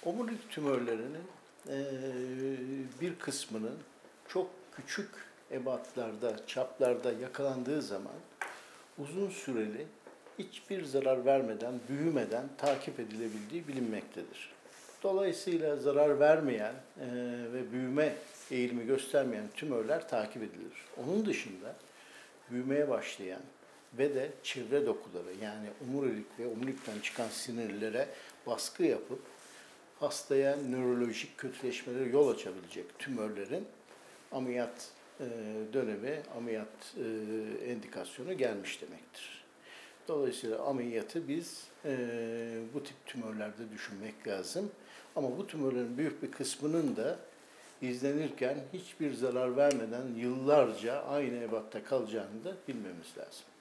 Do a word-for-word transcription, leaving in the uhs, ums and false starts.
Omurilik tümörlerinin eee, bir kısmının çok küçük ebatlarda, çaplarda yakalandığı zaman uzun süreli hiçbir zarar vermeden, büyümeden takip edilebildiği bilinmektedir. Dolayısıyla zarar vermeyen eee, ve büyüme eğilimi göstermeyen tümörler takip edilir. Onun dışında büyümeye başlayan ve de çevre dokuları yani omurilik ve omurilikten çıkan sinirlere baskı yapıp hastaya nörolojik kötüleşmelere yol açabilecek tümörlerin ameliyat e, dönemi, ameliyat e, endikasyonu gelmiş demektir. Dolayısıyla ameliyatı biz e, bu tip tümörlerde düşünmek lazım. Ama bu tümörlerin büyük bir kısmının da izlenirken hiçbir zarar vermeden yıllarca aynı ebatta kalacağını da bilmemiz lazım.